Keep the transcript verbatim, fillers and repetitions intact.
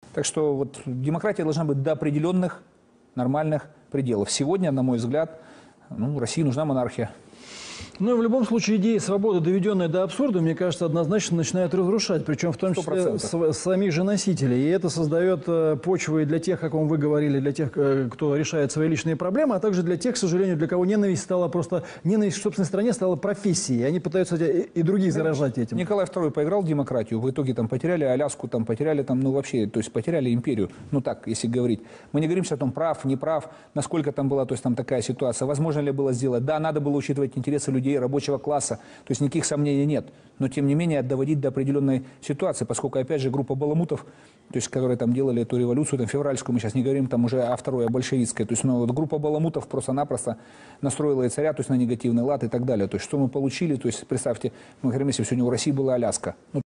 Так что вот демократия должна быть до определенных нормальных пределов. Сегодня, на мой взгляд, ну, России нужна монархия. Ну и в любом случае идея свободы, доведенная до абсурда, мне кажется, однозначно начинает разрушать, причем в том числе с, самих же носителей. И это создает э, почвы для тех, о ком вы говорили, для тех, э, кто решает свои личные проблемы, а также для тех, к сожалению, для кого ненависть стала просто, ненависть к собственной стране стала профессией. И они пытаются и, и других заражать этим. Николай второй поиграл в демократию, в итоге там потеряли Аляску, там потеряли там, ну вообще, то есть потеряли империю. Ну так, если говорить. Мы не говорим сейчас о том, прав, не прав, насколько там была, то есть там такая ситуация. Возможно ли было сделать? Да, надо было учитывать интересы людей, рабочего класса, то есть никаких сомнений нет. Но, тем не менее, доводить до определенной ситуации, поскольку, опять же, группа баламутов, то есть, которые там делали эту революцию, там, февральскую, мы сейчас не говорим там уже о второй, о большевистской, то есть, ну, вот группа баламутов просто-напросто настроила и царя, то есть, на негативный лад и так далее. То есть, что мы получили, то есть, представьте, мы говорим, если сегодня у России была Аляска. Ну,